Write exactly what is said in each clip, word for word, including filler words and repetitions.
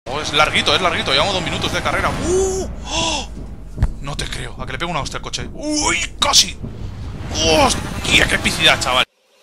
Oh, es larguito, es larguito. Llevamos dos minutos de carrera. ¡Uh! ¡Oh! No te creo. A que le pego una hostia al coche. ¡Uy! ¡Casi! ¡Hostia! ¡Qué epicidad, chaval!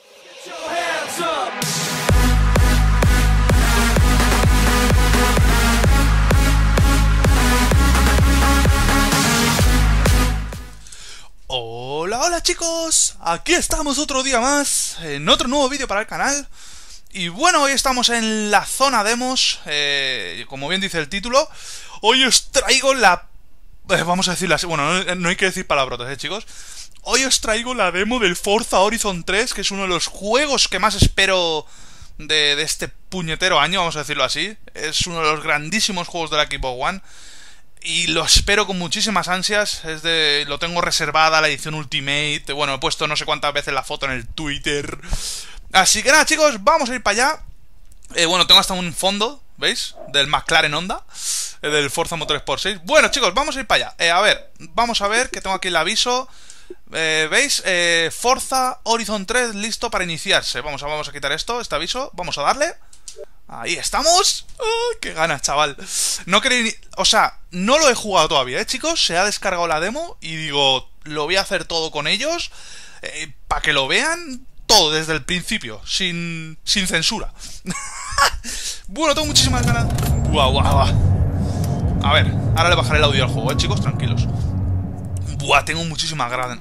Hola, hola chicos, aquí estamos otro día más, en otro nuevo vídeo para el canal. Y bueno, hoy estamos en la zona demos, eh, como bien dice el título. Hoy os traigo la... Eh, vamos a decirla así, bueno, no, no hay que decir palabrotas, eh chicos. Hoy os traigo la demo del Forza Horizon tres, que es uno de los juegos que más espero de, de este puñetero año, vamos a decirlo así. Es uno de los grandísimos juegos de la Xbox One. Y lo espero con muchísimas ansias. Es de... Lo tengo reservada, la edición Ultimate. Bueno, he puesto no sé cuántas veces la foto en el Twitter. Así que nada, chicos, vamos a ir para allá. eh, Bueno, tengo hasta un fondo, ¿veis? Del McLaren Honda, eh, del Forza Motorsport seis. Bueno, chicos, vamos a ir para allá. eh, A ver, vamos a ver que tengo aquí el aviso. eh, ¿Veis? Eh, Forza Horizon tres listo para iniciarse. Vamos a, vamos a quitar esto, este aviso. Vamos a darle. Ahí estamos. ¡Oh, qué ganas, chaval! No queréis ni... O sea, no lo he jugado todavía, ¿eh, chicos? Se ha descargado la demo y digo, lo voy a hacer todo con ellos, eh, para que lo vean todo desde el principio, sin, sin censura. Bueno, tengo muchísimas ganas. Guau, guau, guau. A ver, ahora le bajaré el audio al juego, ¿eh, chicos? Tranquilos. Buah, tengo muchísimas ganas.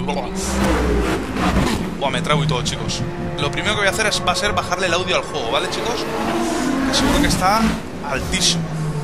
Buah, me trago y todo, chicos. Lo primero que voy a hacer es, va a ser bajarle el audio al juego, ¿vale, chicos? Que seguro que está altísimo.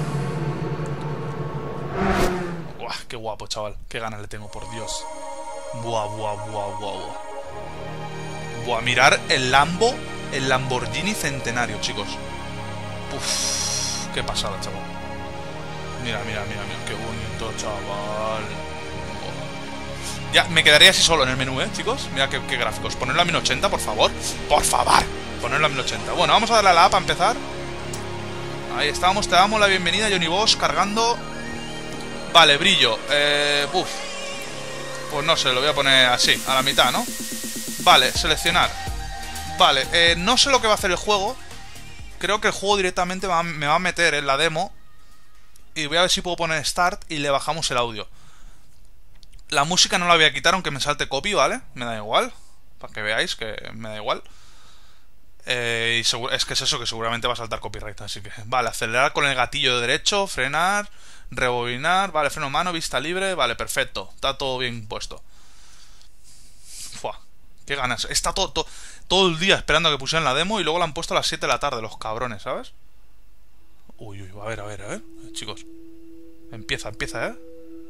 Buah, qué guapo, chaval. Qué ganas le tengo, por Dios. Buah, buah, buah, buah, buah. Buah, mirar el Lambo, el Lamborghini Centenario, chicos. Uff, qué pasada, chaval. Mira, mira, mira, mira, qué bonito, chaval. Ya, me quedaría así solo en el menú, ¿eh, chicos? Mira qué, qué gráficos. Ponerlo a mil ochenta, por favor. Por favor, ponerlo a mil ochenta. Bueno, vamos a darle a la A para empezar. Ahí estamos, te damos la bienvenida, Johnny Bosch, cargando. Vale, brillo. Eh, uf. Pues no sé, lo voy a poner así, a la mitad, ¿no? Vale, seleccionar. Vale, eh, no sé lo que va a hacer el juego. Creo que el juego directamente va, me va a meter en la demo. Y voy a ver si puedo poner Start y le bajamos el audio. La música no la voy a quitar aunque me salte copy, ¿vale? Me da igual, para que veáis que me da igual. eh, Y seguro, es que es eso, que seguramente va a saltar copyright. Así que, vale, acelerar con el gatillo derecho, frenar, rebobinar. Vale, freno mano, vista libre, vale, perfecto. Está todo bien puesto. Fua, qué ganas. Está todo, todo, todo el día esperando a que pusieran la demo. Y luego la han puesto a las siete de la tarde, los cabrones, ¿sabes? Uy, uy, a ver, a ver, a ver, chicos. Empieza, empieza, ¿eh?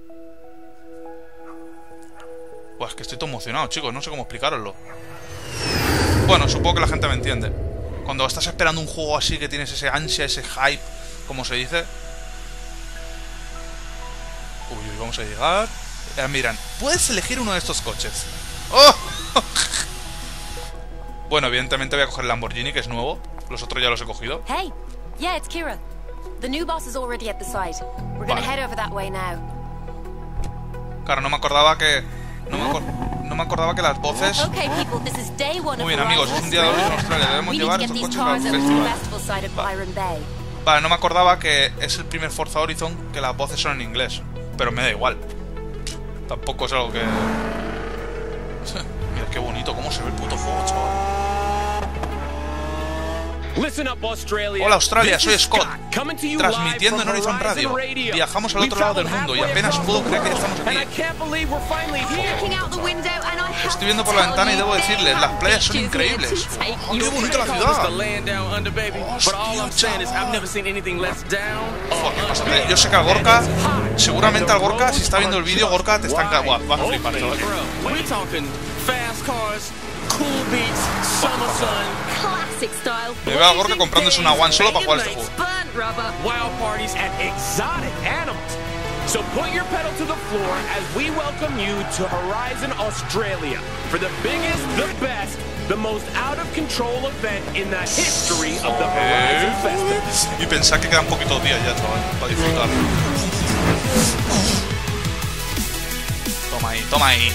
Pues es que estoy todo emocionado, chicos, no sé cómo explicaroslo. Bueno, supongo que la gente me entiende. Cuando estás esperando un juego así, que tienes ese ansia, ese hype, como se dice. Uy, uy, vamos a llegar. eh, Miran, puedes elegir uno de estos coches. ¡Oh! Bueno, evidentemente voy a coger el Lamborghini, que es nuevo. Los otros ya los he cogido. Hey, yeah, it's Kira. The new boss is already at the site. We're gonna head over that way now. Claro, no me acordaba que... No me, acor no me acordaba que las voces... Muy bien, amigos, es un día de hoy en Australia. Debemos llevar estos coches al festival. Vale, no me acordaba que es el primer Forza Horizon que las voces son en inglés. Pero me da igual. Tampoco es algo que... Mira qué bonito, cómo se ve el puto juego, chaval. Hola Australia, soy Scott, transmitiendo en Horizon Radio. Viajamos al otro lado del mundo y apenas puedo creer que ya estamos aquí. Estoy viendo por la ventana y debo decirles, las playas son increíbles. ¡Oh, qué bonita la ciudad! Hostia, yo sé que al Gorka, seguramente al Gorka, si está viendo el vídeo, Gorka te está en... Buah, vas a flipar, chaval. Me veo a Gorka comprándose una One solo para jugar este juego. So put your pedal to the floor as we welcome you to Horizon Australia for the biggest, the best, the most out of control event in the history of the Horizon Festival. Y pensar que quedan poquitos días ya, chaval, para disfrutar. Toma ahí, toma ahí.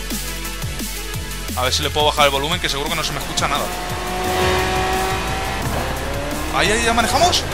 A ver si le puedo bajar el volumen, que seguro que no se me escucha nada. Ahí, ahí, ya manejamos.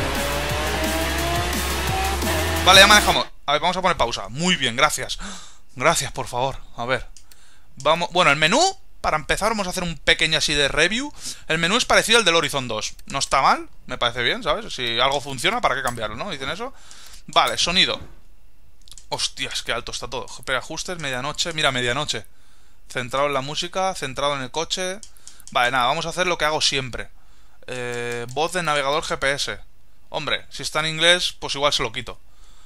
Vale, ya manejamos. A ver, vamos a poner pausa. Muy bien, gracias. Gracias, por favor. A ver. Vamos. Bueno, el menú, para empezar, vamos a hacer un pequeño así de review. El menú es parecido al del Horizon dos. No está mal, me parece bien, ¿sabes? Si algo funciona, ¿para qué cambiarlo, no? Dicen eso. Vale, sonido. Hostias, qué alto está todo. Preajustes, medianoche. Mira, medianoche. Centrado en la música, centrado en el coche. Vale, nada, vamos a hacer lo que hago siempre. Eh, voz del navegador G P S. Hombre, si está en inglés, pues igual se lo quito.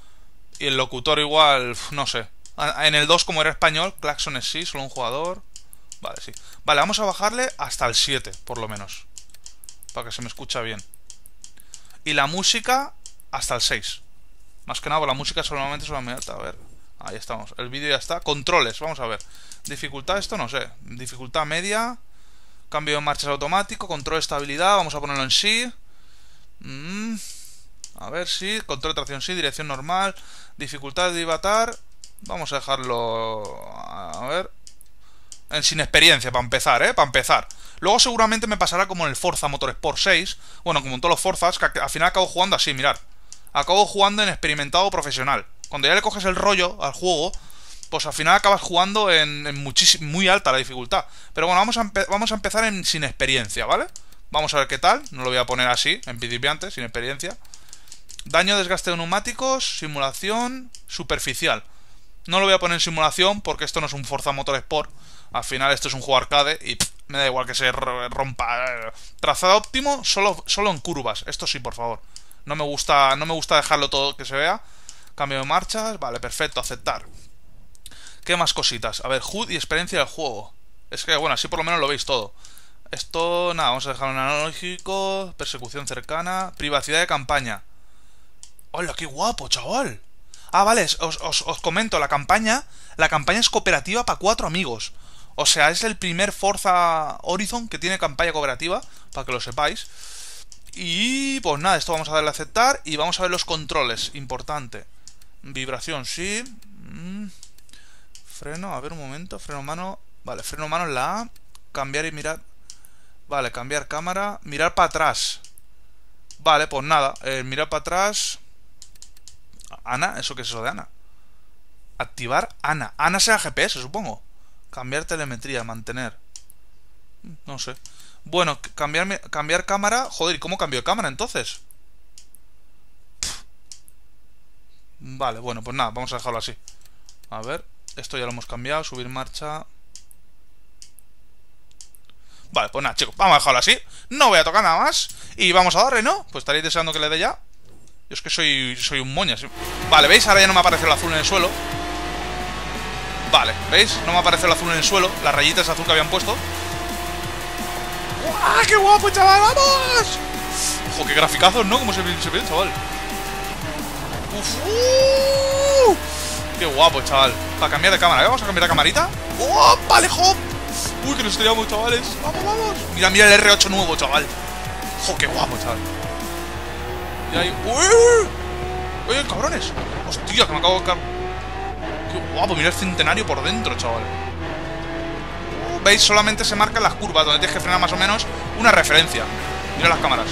Y el locutor igual, no sé. En el dos, como era español, claxones sí, solo un jugador. Vale, sí. Vale, vamos a bajarle hasta el siete, por lo menos. Para que se me escucha bien. Y la música hasta el seis. Más que nada, la música solamente es muy alta. A ver, ahí estamos. El vídeo ya está. Controles, vamos a ver. Dificultad, esto no sé. Dificultad media. Cambio de marchas automático. Control de estabilidad, vamos a ponerlo en sí. Mm. A ver, sí. Control de tracción sí. Dirección normal. Dificultad de avatar. Vamos a dejarlo... A ver... En sin experiencia, para empezar, ¿eh? Para empezar. Luego seguramente me pasará como en el Forza Motorsport seis. Bueno, como en todos los Forzas, que al final acabo jugando así, mirad. Acabo jugando en experimentado profesional. Cuando ya le coges el rollo al juego, pues al final acabas jugando en, en muchísimo, muy alta la dificultad. Pero bueno, vamos a, vamos a empezar en sin experiencia, ¿vale? Vamos a ver qué tal. No lo voy a poner así, en principiante, sin experiencia. Daño, desgaste de neumáticos, simulación, superficial. No lo voy a poner en simulación porque esto no es un Forza Motorsport. Al final esto es un juego arcade y pff, me da igual que se rompa. Trazado óptimo solo, solo en curvas. Esto sí, por favor. No me gusta, no me gusta dejarlo todo que se vea. Cambio de marchas. Vale, perfecto, aceptar. ¿Qué más cositas? A ver, H U D y experiencia del juego. Es que, bueno, así por lo menos lo veis todo. Esto, nada, vamos a dejarlo en analógico. Persecución cercana. Privacidad de campaña. ¡Hola, qué guapo, chaval! Ah, vale, os, os, os comento, la campaña La campaña es cooperativa para cuatro amigos. O sea, es el primer Forza Horizon que tiene campaña cooperativa, para que lo sepáis. Y pues nada, esto vamos a darle a aceptar. Y vamos a ver los controles, importante. Vibración, sí. mm. Freno, a ver un momento. Freno mano, vale, freno mano en la A. Cambiar y mirar. Vale, cambiar cámara. Mirar para atrás. Vale, pues nada, eh, mirar para atrás. Ana, ¿eso qué es eso de Ana? Activar Ana. Ana será G P S, supongo. Cambiar telemetría, mantener. No sé. Bueno, cambiar, cambiar cámara. Joder, ¿y cómo cambio de cámara entonces? Pff. Vale, bueno, pues nada, vamos a dejarlo así. A ver, esto ya lo hemos cambiado. Subir marcha. Vale, pues nada, chicos, vamos a dejarlo así. No voy a tocar nada más. Y vamos a darle, ¿no? Pues estaréis deseando que le dé ya. Yo es que soy, soy un moña, ¿sí? Vale, ¿veis? Ahora ya no me apareció el azul en el suelo. Vale, ¿veis? No me apareció el azul en el suelo. Las rayitas azul que habían puesto. ¡Guau! ¡Qué guapo, chaval! ¡Vamos! Ojo, qué graficazos, ¿no? Como se ve, se ve, chaval. Uf, uh, ¡qué guapo, chaval! Para cambiar de cámara, ¿eh? Vamos a cambiar de camarita. ¡Oh! ¡Vale, hop! ¡Uy, que nos estrellamos, chavales! ¡Vamos, vamos! Mira, mira el R ocho nuevo, chaval. ¡Jo, qué guapo, chaval! Y ahí... ¡Uy! ¡Oye, cabrones! ¡Hostia, que me acabo de... ¡Qué guapo! Mira el centenario por dentro, chaval. ¿Veis? Solamente se marcan las curvas donde tienes que frenar más o menos una referencia. Mira las cámaras.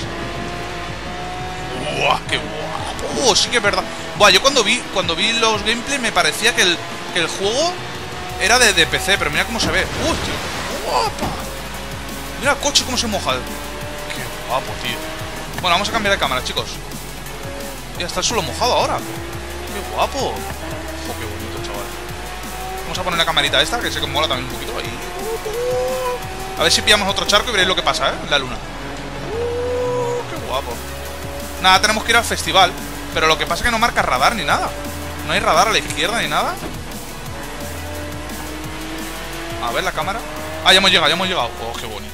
¡Buah! ¡Qué guapo! ¡Oh, sí que es verdad! Buah, yo cuando vi cuando vi los gameplay me parecía que el, que el juego era de, de P C, pero mira cómo se ve. ¡Uh, qué guapa! Mira el coche cómo se moja. ¡Qué guapo, tío! Bueno, vamos a cambiar de cámara, chicos. Ya está el suelo mojado ahora. ¡Qué guapo! ¡Oh, qué bonito, chaval! Vamos a poner la camarita esta, que sé que mola también un poquito. Ahí. A ver si pillamos otro charco y veréis lo que pasa, ¿eh? En la luna. Uh, ¡qué guapo! Nada, tenemos que ir al festival. Pero lo que pasa es que no marca radar ni nada. No hay radar a la izquierda ni nada. A ver la cámara. Ah, ya hemos llegado, ya hemos llegado. Oh, qué bonito.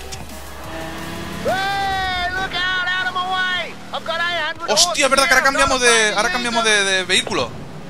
Hostia, es verdad que ahora cambiamos de. Ahora cambiamos de, de vehículo.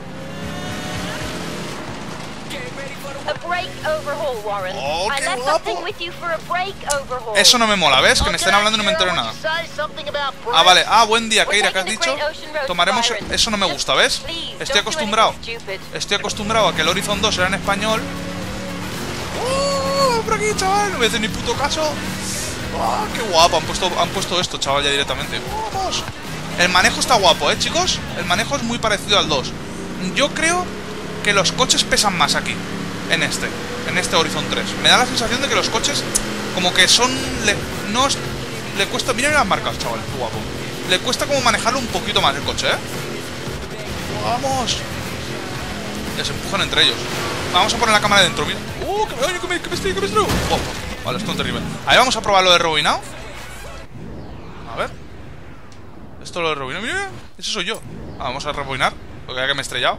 Oh, qué guapo. Eso no me mola, ¿ves? Que me estén hablando y no me entero nada. Ah, vale. Ah, buen día, Keira, ¿qué has dicho? Tomaremos... Eso no me gusta, ¿ves? Estoy acostumbrado. Estoy acostumbrado a que el Horizon dos era en español. ¡Oh! Por aquí, chaval. No voy a hacer ni puto caso. ¡Oh, qué guapo! Han puesto, han puesto esto, chaval, ya directamente. ¡Vamos! El manejo está guapo, ¿eh, chicos? El manejo es muy parecido al dos. Yo creo que los coches pesan más aquí, en este, en este Horizon tres. Me da la sensación de que los coches, como que son... Le, no es, le cuesta... Miren las marcas, chaval, qué guapo. Le cuesta como manejarlo un poquito más el coche, ¿eh? ¡Vamos! Ya se empujan entre ellos. Vamos a poner la cámara dentro, mira. ¡Uh! ¡Que me, que me, que me estoy, que me estoy! Oh, vale, esto es terrible. Ahí vamos a probar lo de rebobinado. A ver. Esto lo de rebobinar. Mira, ese soy yo. Ah, vamos a rebobinar, porque ya que me he estrellado.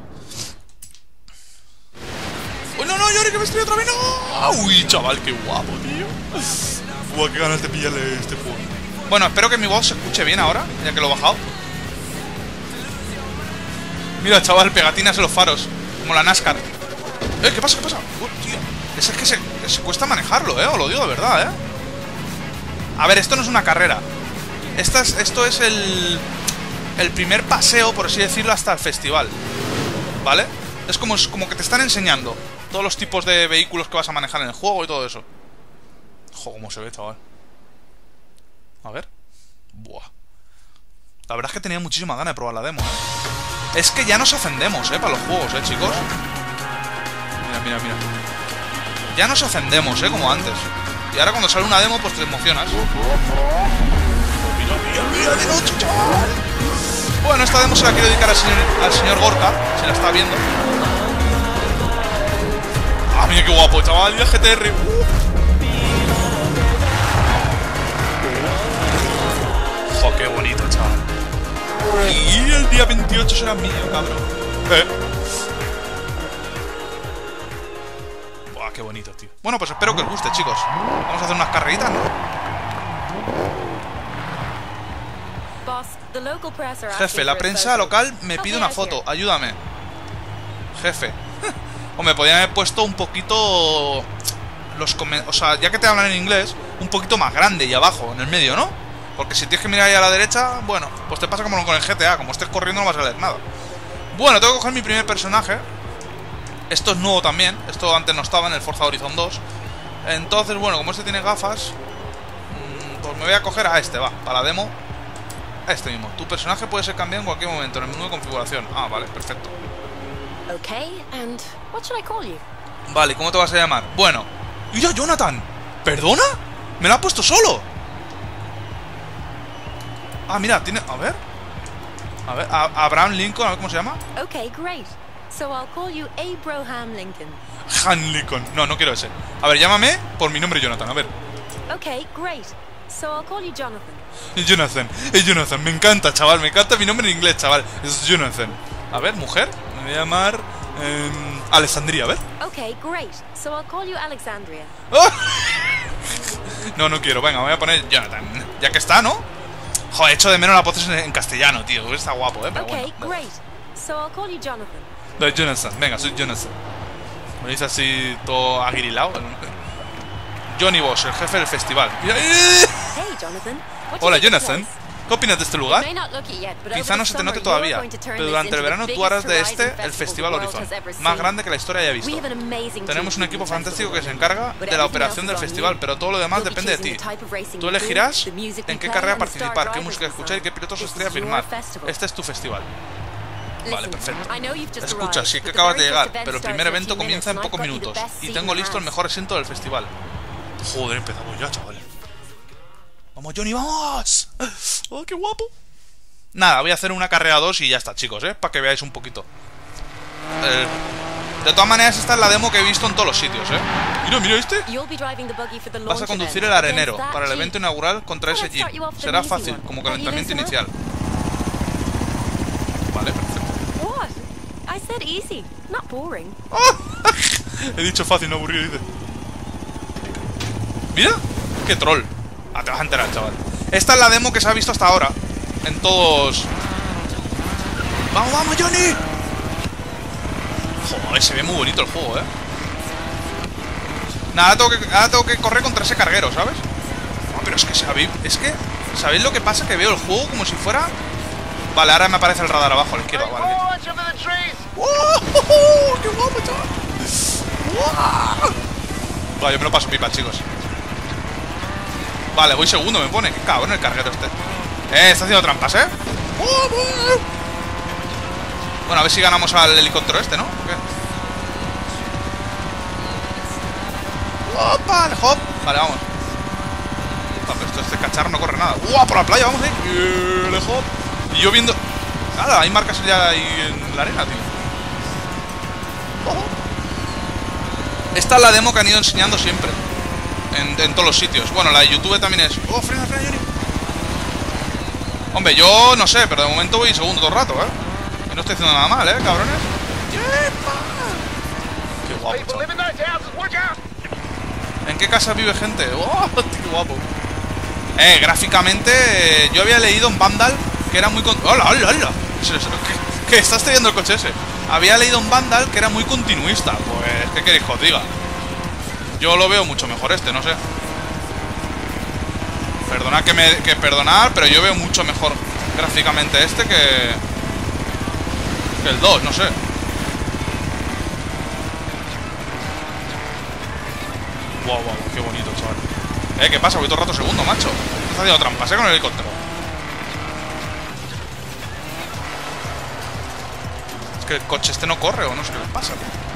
¡Uy, no, no! ¡Yori, que me estrellé otra vez! ¡No! ¡Uy, chaval, qué guapo, tío! ¡Buah, qué ganas de pillarle este juego! Bueno, espero que mi voz se escuche bien ahora, ya que lo he bajado. Mira, chaval, pegatinas en los faros, como la NASCAR. ¡Eh, qué pasa, qué pasa! ¡Uh, tío! Ese es que se, que se cuesta manejarlo, ¿eh? Os lo digo de verdad, ¿eh? A ver, esto no es una carrera. Esta es, esto es el... el primer paseo, por así decirlo, hasta el festival. ¿Vale? Es como, es como que te están enseñando todos los tipos de vehículos que vas a manejar en el juego y todo eso. Ojo, cómo se ve, chaval. A ver. Buah. La verdad es que tenía muchísima ganas de probar la demo, ¿eh? Es que ya nos ofendemos, ¿eh? Para los juegos, ¿eh, chicos? Mira, mira, mira. Ya nos ofendemos, ¿eh? Como antes. Y ahora cuando sale una demo, pues te emocionas. Mira, mira, mira, de noche, chaval. Bueno, esta demo se la quiero dedicar al señor, al señor Gorka, si la está viendo. Ah, mira qué guapo, chaval. Y el G T R. Uh. Jo, qué bonito, chaval. Y el día veintiocho será mío, cabrón. Eh. Buah, qué bonito, tío. Bueno, pues espero que os guste, chicos. Vamos a hacer unas carreritas, ¿no? Jefe, la prensa local me pide una foto. Ayúdame. Jefe. O me podrían haber puesto un poquito... los O sea, ya que te hablan en inglés, un poquito más grande y abajo, en el medio, ¿no? Porque si tienes que mirar ahí a la derecha, bueno, pues te pasa como con el G T A. Como estés corriendo no vas a leer nada. Bueno, tengo que coger mi primer personaje. Esto es nuevo también. Esto antes no estaba en el Forza Horizon dos. Entonces, bueno, como este tiene gafas, pues me voy a coger a este, va, para la demo. A este mismo. Tu personaje puede ser cambiado en cualquier momento en el menú de configuración. Ah, vale, perfecto. Okay, and what should I call you? Vale, ¿cómo te vas a llamar? Bueno. ¡Mira, Jonathan! ¿Perdona? ¡Me lo ha puesto solo! Ah, mira, tiene... A ver... A ver, a Abraham Lincoln, a ver cómo se llama. Okay, great. So I'll call you Abraham Lincoln. Han Lincoln. No, no quiero ese. A ver, llámame por mi nombre, Jonathan, a ver. Okay, great. So I'll call you Jonathan. Jonathan, es Jonathan, me encanta, chaval, me encanta mi nombre en inglés, chaval. Es Jonathan. A ver, mujer, me voy a llamar... Eh, Alexandria, a ver. Okay, great. So I'll call you Alexandria. ¡Oh! No, no quiero, venga, voy a poner Jonathan. Ya que está, ¿no? Joder, echo de menos la voz en castellano, tío. Está guapo, ¿eh? Pero okay, bueno. Great. So I'll call you Jonathan. No, Jonathan, venga, soy Jonathan. Me dice así todo aguirilado. Johnny Bosch, el jefe del festival. Hey, Jonathan. Hola, Jonathan. ¿Qué opinas de este lugar? Quizá no se te note todavía, pero durante el verano tú harás de este el Festival Horizon, más grande que la historia haya visto. Tenemos un equipo fantástico que se encarga de la operación del festival, pero todo lo demás depende de ti. Tú elegirás en qué carrera participar, qué música escuchar y qué pilotos estrella firmar. Este es tu festival. Vale, perfecto. Escucha, sí que acabas de llegar, pero el primer evento comienza en pocos minutos y tengo listo el mejor asiento del festival. Joder, empezamos ya, chaval. ¡Vamos, Johnny, vamos! ¡Oh, qué guapo! Nada, voy a hacer una carrera dos y ya está, chicos, ¿eh? Para que veáis un poquito. Eh, de todas maneras, esta es la demo que he visto en todos los sitios, ¿eh? Mira, mira este. Vas a conducir el arenero para el evento inaugural contra ese jeep. Será fácil, como calentamiento inicial. Vale, perfecto. ¡Oh! He dicho fácil, no aburrido, dice. Mira, qué troll. Ah, te vas a enterar, chaval. Esta es la demo que se ha visto hasta ahora en todos... ¡Vamos, vamos, Johnny! Joder, se ve muy bonito el juego, ¿eh? Nada, ahora tengo que, ahora tengo que correr contra ese carguero, ¿sabes? No, pero es que sabéis... Es que... ¿Sabéis lo que pasa? Que veo el juego como si fuera... Vale, ahora me aparece el radar abajo a la izquierda, vale. ¡Oh! ¡Qué guapo, chaval! ¡Wow! Vale, yo me lo paso pipa, chicos. Vale, voy segundo, me pone. Qué cabrón el carguero este. Eh, está haciendo trampas, ¿eh? Bueno, a ver si ganamos al helicóptero este, ¿no? ¿Qué? ¡Opa! El hop. Vale, vamos. Vale, esto, este cacharro no corre nada. ¡Uah! Por la playa, vamos ahí. El hop. Y yo viendo... Nada, hay marcas ya ahí en la arena, tío. Oh. Esta es la demo que han ido enseñando siempre. En, en todos los sitios. Bueno, la de YouTube también es... ¡Oh, frena, frena, Johnny! Hombre, yo no sé, pero de momento voy segundo todo el rato, ¿eh? Y no estoy haciendo nada mal, ¿eh, cabrones? ¡Yepa! ¡Qué guapo, chaval! ¿En qué casa vive gente? ¡Oh, qué guapo! Eh, gráficamente, eh, yo había leído en Vandal que era muy... Con... ¡Hola, hola, hola! ¿Qué, ¿Qué está estrellando el coche ese? Había leído en Vandal que era muy continuista. Pues, ¿qué queréis que os diga? Yo lo veo mucho mejor este, no sé. Perdonad que me... Que perdonar, pero yo veo mucho mejor gráficamente este que... Que el dos, no sé. Wow, wow, qué bonito, chaval. Eh, ¿qué pasa? Voy todo el rato segundo, macho. Estás haciendo trampas, ¿eh? Con el helicóptero. Es que el coche este no corre o no sé qué le pasa.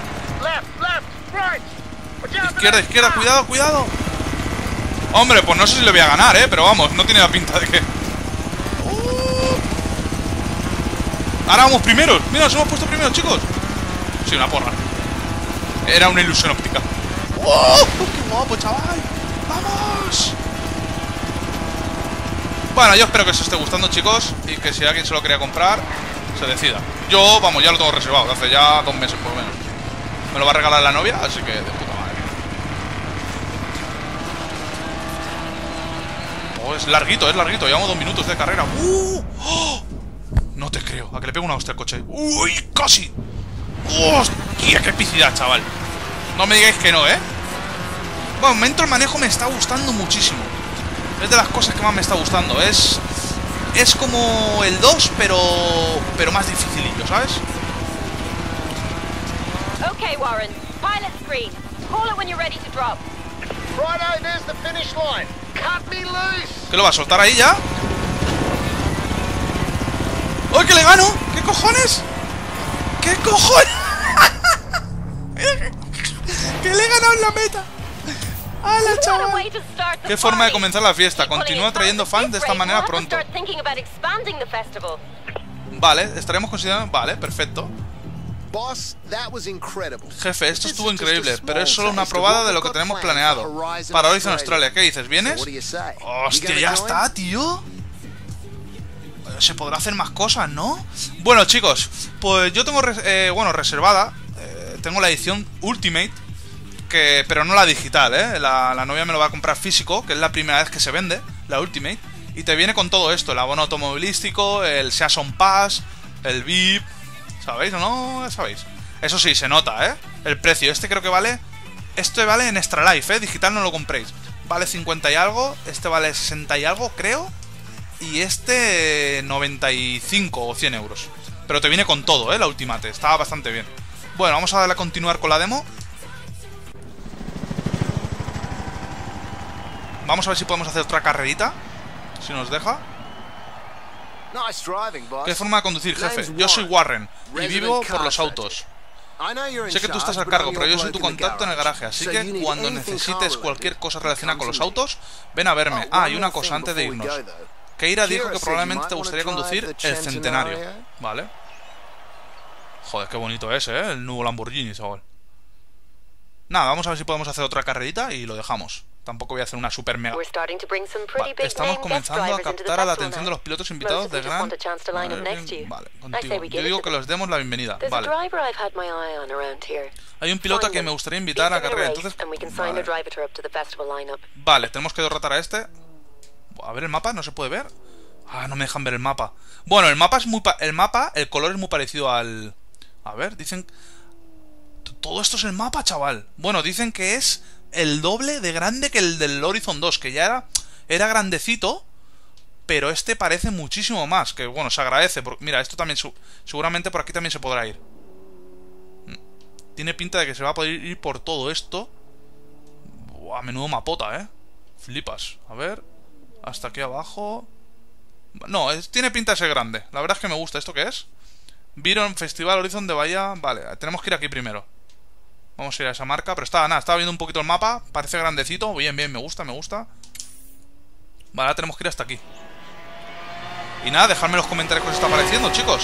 Izquierda, izquierda, cuidado, cuidado. Hombre, pues no sé si le voy a ganar, ¿eh? Pero vamos, no tiene la pinta de que... Uh. Ahora vamos primeros. Mira, nos hemos puesto primeros, chicos. Sí, una porra. Era una ilusión óptica. ¡Oh! ¡Qué guapo, chaval! ¡Vamos! Bueno, yo espero que os esté gustando, chicos. Y que si alguien se lo quería comprar, se decida. Yo, vamos, ya lo tengo reservado. Hace ya dos meses, por lo menos. Me lo va a regalar la novia, así que de puta madre. Oh, es larguito, es larguito. Llevamos dos minutos de carrera. ¡Uh! ¡Oh! No te creo. A que le pego una hostia al coche. ¡Uy! ¡Casi! ¡Hostia! ¡Qué epicidad, chaval! No me digáis que no, ¿eh? Bueno, de momento el manejo me está gustando muchísimo. Es de las cosas que más me está gustando. Es... Es como el dos, pero... Pero más dificilillo, ¿sabes? Okay, Warren. Pilot screen. Call it when you're ready to drop. Righto, there's the finish line. Cut me loose. ¿Qué lo va a soltar ahí ya? ¡Oh, que le gano! ¿Qué cojones? ¿Qué cojones? ¡Que le he ganado en la meta! ¡Hala, chaval! ¡Qué forma de comenzar la fiesta! Continúa trayendo fans de esta manera pronto. Vale, estaremos considerando... Vale, perfecto. Jefe, esto estuvo increíble, pero es solo una probada de lo que tenemos planeado para Horizon Australia. ¿Qué dices? ¿Vienes? ¡Hostia, ya está, tío! Se podrá hacer más cosas, ¿no? Bueno, chicos, pues yo tengo, eh, bueno, reservada eh, tengo la edición Ultimate, que, pero no la digital, ¿eh? La, la novia me lo va a comprar físico, que es la primera vez que se vende, la Ultimate. Y te viene con todo esto, el abono automovilístico, el Season Pass, el V I P, ¿sabéis o no? ¿Sabéis? Eso sí, se nota, ¿eh? El precio, este creo que vale... Este vale en Extra Life, ¿eh? Digital no lo compréis. Vale cincuenta y algo, este vale sesenta y algo, creo. Y este noventa y cinco o cien euros. Pero te viene con todo, ¿eh? La Ultimate, está bastante bien. Bueno, vamos a darle a continuar con la demo. Vamos a ver si podemos hacer otra carrerita, si nos deja. ¿Qué forma de conducir, jefe? Yo soy Warren y vivo por los autos. Sé que tú estás al cargo, pero yo soy tu contacto en el garaje, así que cuando necesites cualquier cosa relacionada con los autos, ven a verme. Ah, y una cosa antes de irnos. Keira dijo que probablemente te gustaría conducir el Centenario. Vale. Joder, qué bonito es, ¿eh? El nuevo Lamborghini, chaval. Nada, vamos a ver si podemos hacer otra carrerita y lo dejamos. Tampoco voy a hacer una super mega... Vale, estamos comenzando a captar la atención de los pilotos invitados de gran... Vale, contigo. Yo digo que les demos la bienvenida. Vale. Hay un piloto que me gustaría invitar a la carrera, entonces... Vale. Vale, tenemos que derrotar a este. A ver el mapa, ¿no se puede ver? Ah, no me dejan ver el mapa. Bueno, el mapa es muy... Pa el mapa, el color es muy parecido al... A ver, dicen... Todo esto es el mapa, chaval. Bueno, dicen que es el doble de grande que el del Horizon dos, que ya era, era grandecito, pero este parece muchísimo más, que bueno, se agradece. Porque, mira, esto también, seguramente por aquí también se podrá ir. Tiene pinta de que se va a poder ir por todo esto. Buah, menudo mapota, eh. Flipas. A ver... Hasta aquí abajo. No, es, tiene pinta de ser grande. La verdad es que me gusta. ¿Esto qué es? Viron Festival Horizon de Bahía. Vale, tenemos que ir aquí primero. Vamos a ir a esa marca. Pero estaba, nada, estaba viendo un poquito el mapa. Parece grandecito. Bien, bien, me gusta, me gusta. Vale, ahora tenemos que ir hasta aquí. Y nada, dejadme en los comentarios qué os está pareciendo, chicos.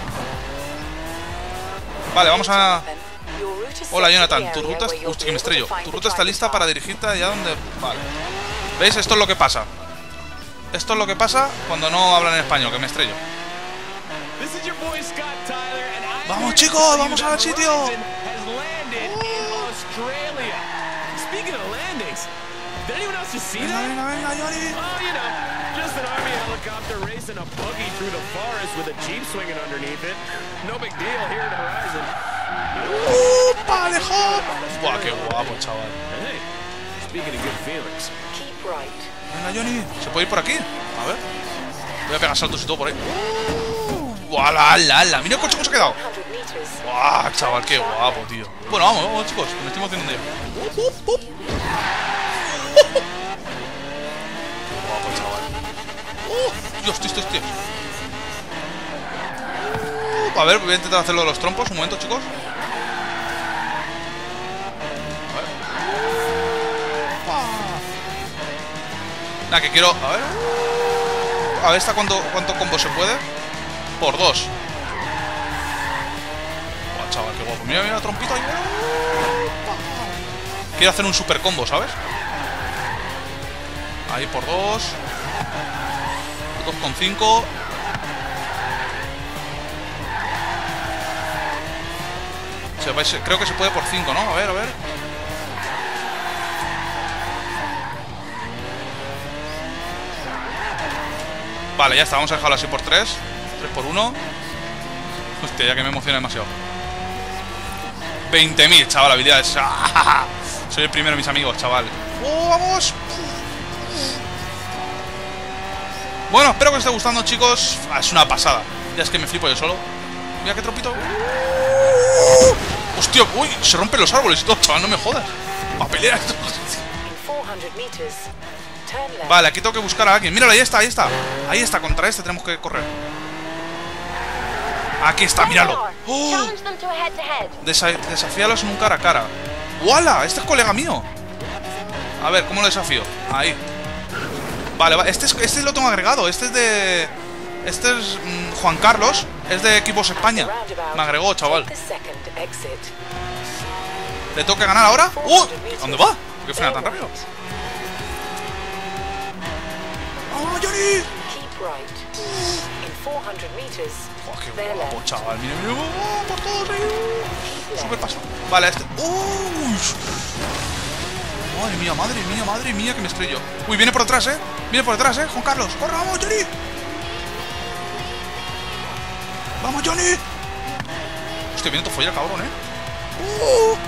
Vale, vamos a... Hola, Jonathan, tu ruta... Hostia, que me estrello. Tu ruta está lista para dirigirte allá donde... Vale. ¿Veis? Esto es lo que pasa. Esto es lo que pasa cuando no hablan en español, que me estrello. ¡Vamos, chicos! ¡Vamos al sitio! Venga, venga, venga, Johnny. Just an army helicopter racing a buggy through the forest with a jeep swinging underneath it. No big deal here at Horizon. ¡Upa, lejos! ¡Buah, qué guapo, chaval! Hey, speaking of good feelings. Keep right. Venga, Johnny. ¿Se puede ir por aquí? A ver. Voy a pegar saltos y todo por ahí. ¡Buah, la, la, la! ¡Mira el coche cómo se ha quedado! ¡Buah, chaval, qué guapo, tío! Bueno, vamos, vamos, chicos. Me estoy emocionando ya. ¡Up, up! Guapo, chaval. ¡Oh! Dios, tío, tío, tío. A ver, voy a intentar hacerlo de los trompos. Un momento, chicos. A ver. Nada, que quiero... A ver. A ver, ¿esta cuánto, cuánto combo se puede? Por dos. Buah, chaval, qué guapo. Mira, mira, trompito ahí. Quiero hacer un super combo, ¿sabes? Ahí por dos. dos con cinco. Creo que se puede por cinco, ¿no? A ver, a ver. Vale, ya está, vamos a dejarlo así por tres. tres por uno. Hostia, ya que me emociona demasiado. veinte mil, chaval, habilidades. Soy el primero, mis amigos, chaval. ¡Oh, vamos! Bueno, espero que os esté gustando, chicos. Ah, es una pasada. Ya es que me flipo yo solo. Mira qué tropito. Hostia, uy, se rompen los árboles y todo, chaval, no me jodas. Va a pelear esto. Vale, aquí tengo que buscar a alguien. Míralo, ahí está, ahí está. Ahí está, contra este tenemos que correr. Aquí está, míralo. ¡Oh! Desa Desafíalos en un cara a cara. ¡Wala! Este es colega mío. A ver, ¿cómo lo desafío? Ahí. Vale, vale. Este, es, este lo tengo agregado. Este es de... Este es mmm, Juan Carlos. Es de Equipos España. Me agregó, chaval. ¿Le tengo que ganar ahora? ¡Uh! ¿A dónde va? ¿Por qué frena tan rápido? ¡Vamos, Johnny! ¡Oh, qué guapo, chaval! Mira, mira, oh, por todos ahí. Super paso. Vale, este... ¡Uy! Madre mía, madre mía, madre mía, que me estrello. Uy, viene por detrás, eh. Viene por detrás, eh. Juan Carlos, corre, vamos, Johnny. Vamos, Johnny. Hostia, viene todo follado, cabrón, eh. Uh.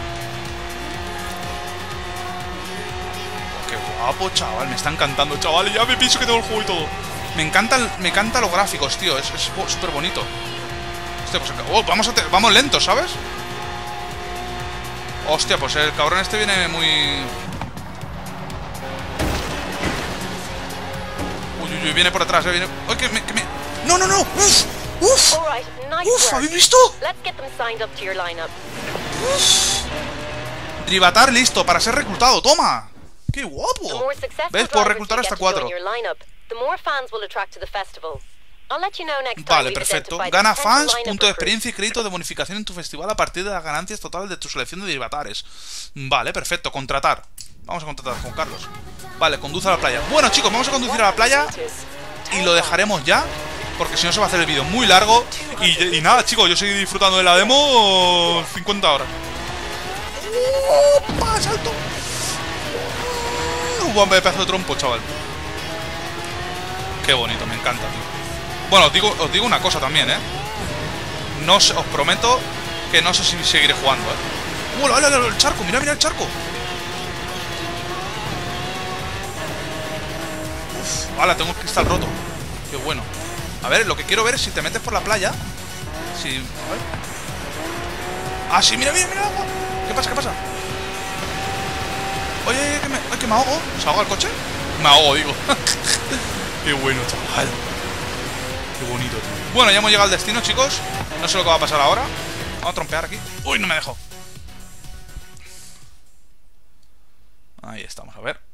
Qué guapo, chaval. Me está encantando, chaval. Ya me pienso que tengo el juego y todo. Me encantan, me encantan los gráficos, tío. Es súper bonito. Hostia, pues oh, vamos, a vamos lentos, ¿sabes? Hostia, pues el cabrón este viene muy... Uy, uy, uy, viene por atrás, eh, viene... ¡Ay, que me... Que me... ¡No, no, no! ¡Uf! ¡Uf! ¡Uf! ¿Habéis visto? ¡Uf! Drivatar listo para ser reclutado, ¡toma! ¡Qué guapo! ¿Ves? Puedo reclutar hasta cuatro. Vale, perfecto. Gana fans, punto de experiencia y crédito de bonificación en tu festival a partir de las ganancias totales de tu selección de derivatares. Vale, perfecto. Contratar. Vamos a contratar con Carlos. Vale, conduce a la playa. Bueno, chicos, vamos a conducir a la playa y lo dejaremos ya, porque si no se va a hacer el vídeo muy largo. Y, y nada, chicos, yo seguí disfrutando de la demo cincuenta horas. ¡Opa! ¡Salto! Un buen pedazo de trompo, chaval. Qué bonito, me encanta, tío. Bueno, os digo, os digo una cosa también, ¿eh? No sé, os prometo que no sé si seguiré jugando, ¿eh? ¡Uh, la, la, la, el charco! ¡Mira, mira el charco! Uf, ¡hala! Tengo el cristal roto. ¡Qué bueno! A ver, lo que quiero ver es si te metes por la playa. Si... A ver. ¡Ah, sí! ¡Mira, mira, mira! ¿Qué pasa, qué pasa? Oye, que me, que me ahogo. ¿Se ahoga el coche? Me ahogo, digo. Qué bueno, chaval. Qué bonito, tío. Bueno, ya hemos llegado al destino, chicos. No sé lo que va a pasar ahora. Vamos a trompear aquí. Uy, no me dejo. Ahí estamos, a ver.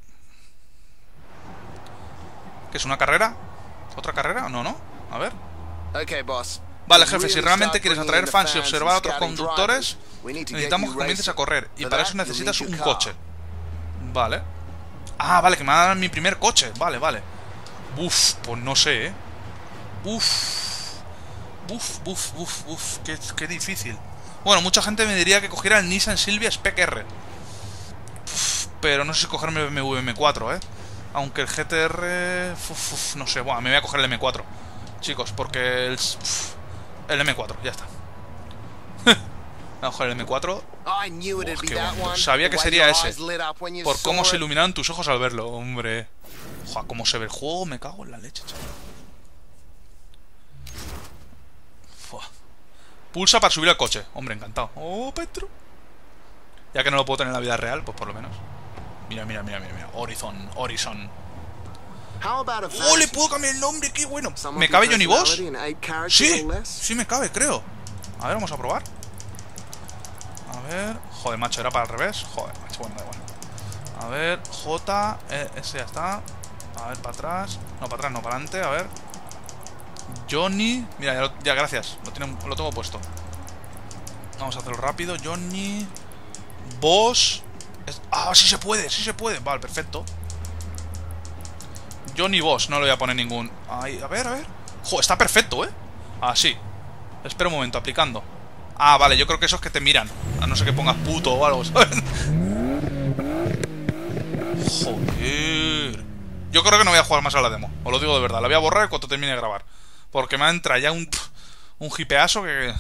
¿Qué es una carrera? ¿Otra carrera? No, no. A ver. Okay, boss. Vale, jefe, si realmente quieres atraer fans y observar a otros conductores, necesitamos que comiences a correr. Y para eso necesitas un coche. Vale. Ah, vale, que me va a dar mi primer coche. Vale, vale. Uf, pues no sé, eh. Uf. Uf, uf, uf, uf. Qué, qué difícil. Bueno, mucha gente me diría que cogiera el Nissan Silvia Spec R. Uf, pero no sé si cogerme el B M W M cuatro, eh. Aunque el G T R... Uf, uf, no sé, bueno, me voy a coger el M cuatro. Chicos, porque el... Uf, el M cuatro, ya está. Vamos a coger el M cuatro. Oh, qué bonito. Sabía que sería ese. Por cómo se iluminaron tus ojos al verlo, hombre. Joder, cómo se ve el juego, me cago en la leche, chaval. Fua. Pulsa para subir al coche. Hombre, encantado. Oh, Petro. Ya que no lo puedo tener en la vida real, pues por lo menos. Mira, mira, mira, mira, mira. Horizon, Horizon. ¡Oh, le puedo cambiar el nombre! ¡Qué bueno! ¿Me cabe Johnny Boss? Sí, sí me cabe, creo. A ver, vamos a probar. A ver... Joder, macho, era para el revés. Joder, macho, bueno, da igual. A ver, J... Eh, ese ya está. A ver, para atrás. No, para atrás, no, para adelante, a ver. Johnny... Mira, ya, lo, ya gracias. Lo, tiene, lo tengo puesto. Vamos a hacerlo rápido. Johnny... Boss... Es... Ah, sí se puede, sí se puede. Vale, perfecto. Johnny Boss, no le voy a poner ningún... Ahí, a ver, a ver. Jo, está perfecto, ¿eh? Ah, sí. Espera un momento, aplicando. Ah, vale, yo creo que eso es que te miran. A no ser que pongas puto o algo, ¿sabes? Joder. Yo creo que no voy a jugar más a la demo. Os lo digo de verdad, la voy a borrar cuando termine de grabar. Porque me entra ya un... Un hipeazo que...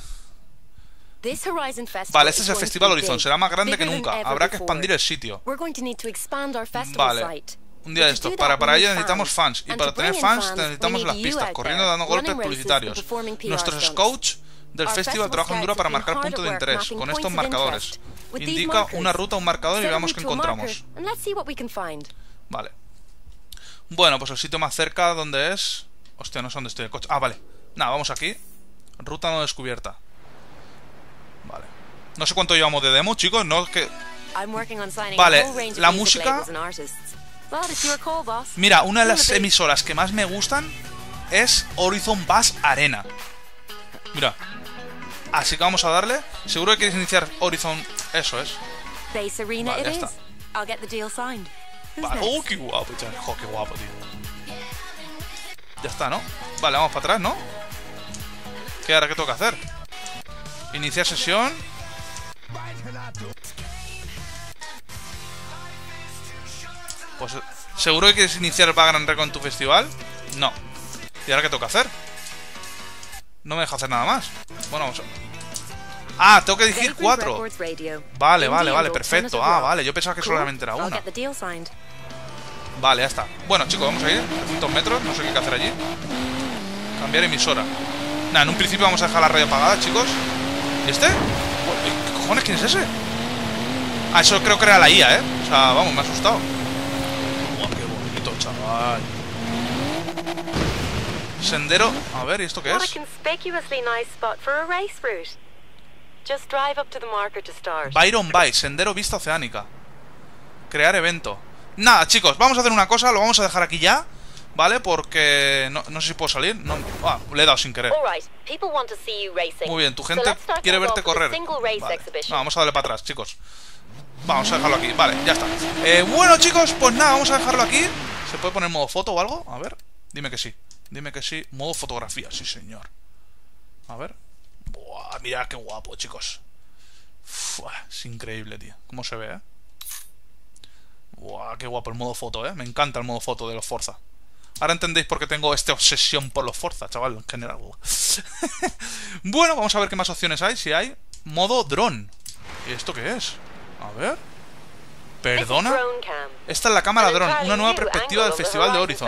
Vale, este es el Festival Horizon. Será más grande que nunca. Habrá que expandir el sitio. Vale. Un día de esto. Para, para ello necesitamos fans. Y para tener fans necesitamos las pistas, corriendo dando golpes publicitarios. Nuestros scouts del festival trabajan duro para marcar puntos de interés con estos marcadores. Indica una ruta, un marcador y veamos qué encontramos. Vale. Bueno, pues el sitio más cerca, ¿dónde es? Hostia, no sé dónde estoy el coche. Ah, vale. Nada, vamos aquí. Ruta no descubierta. Vale. No sé cuánto llevamos de demo, chicos. No es que... Vale, la música... Mira, una de las emisoras que más me gustan es Horizon Bass Arena. Mira. Así que vamos a darle. Seguro que quieres iniciar Horizon... Eso es. Vale, ya está. Vale. Oh, qué guapo, chaval. Oh, qué guapo, tío. Ya está, ¿no? Vale, vamos para atrás, ¿no? ¿Qué ahora qué tengo que hacer? Iniciar sesión. Pues ¿seguro que quieres iniciar el Vagrant Record en tu festival? No. ¿Y ahora qué tengo que hacer? No me deja hacer nada más. Bueno, vamos a... Ah, tengo que dirigir cuatro. Vale, vale, vale, perfecto. Ah, vale, yo pensaba que solamente era una. Vale, ya está. Bueno, chicos, vamos a ir trescientos metros, no sé qué hay que hacer allí. Cambiar emisora. Nada, en un principio vamos a dejar la radio apagada, chicos. ¿Y este? ¿Qué cojones? ¿Quién es ese? Ah, eso creo que era la I A, ¿eh? O sea, vamos, me ha asustado. Wow, qué bonito, chaval. Sendero... A ver, ¿y esto qué es? Byron Bay, Sendero Vista Oceánica. Crear evento. Nada, chicos, vamos a hacer una cosa. Lo vamos a dejar aquí ya, ¿vale? Porque... No, no sé si puedo salir. No, ah, le he dado sin querer. Muy bien, tu gente quiere verte correr. Vale. No, vamos a darle para atrás, chicos. Vamos a dejarlo aquí, vale, ya está. eh, Bueno, chicos, pues nada, vamos a dejarlo aquí. ¿Se puede poner modo foto o algo? A ver, dime que sí. Dime que sí, modo fotografía, sí señor. A ver. Buah, mirad qué guapo, chicos. Uf, es increíble, tío. ¿Cómo se ve, eh? Buah, qué guapo el modo foto, eh. Me encanta el modo foto de los Forza. Ahora entendéis por qué tengo esta obsesión por los Forza, chaval, en general. Bueno, vamos a ver qué más opciones hay. Si hay modo dron. ¿Y esto qué es? A ver. ¿Perdona? Esta es la cámara dron, una nueva perspectiva del Festival de Horizon.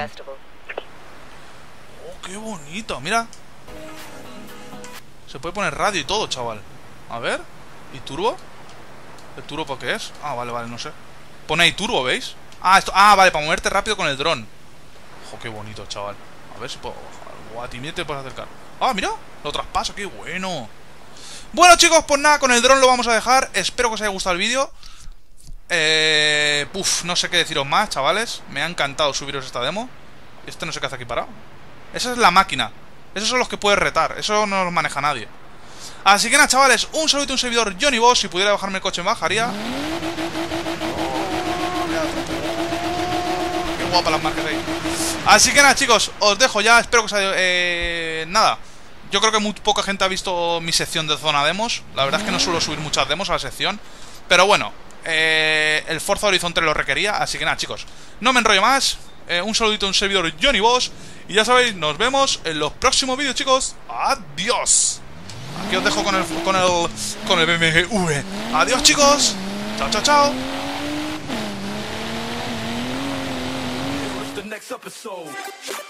Oh, qué bonito, mira. Se puede poner radio y todo, chaval. A ver. ¿Y turbo? ¿El turbo por qué es? Ah, vale, vale, no sé. Pone ahí turbo, ¿veis? Ah, esto... ah, vale, para moverte rápido con el dron. Ojo, qué bonito, chaval. A ver si puedo bajar. Guau, ti te puedes acercar. Ah, mira, lo traspaso, qué bueno. Bueno, chicos, pues nada, con el dron lo vamos a dejar. Espero que os haya gustado el vídeo. Eh... Puf, no sé qué deciros más, chavales. Me ha encantado subiros esta demo. Este no sé qué hace aquí parado. Esa es la máquina. Esos son los que puedes retar. Eso no los maneja nadie. Así que nada, chavales, un saludito a un servidor Johnny Boss. Si pudiera bajarme el coche me bajaría. Qué guapa las marcas ahí. Así que nada, chicos, os dejo ya. Espero que os haya... Eh, nada, yo creo que muy poca gente ha visto mi sección de zona demos. La verdad es que no suelo subir muchas demos a la sección. Pero bueno, eh, el Forza Horizon tres lo requería. Así que nada, chicos, no me enrollo más. eh, Un saludito a un servidor Johnny Boss. Y ya sabéis, nos vemos en los próximos vídeos, chicos. Adiós. Aquí os dejo con el, con el, con el B M W. Adiós, chicos. Chao, chao, chao. The next episode.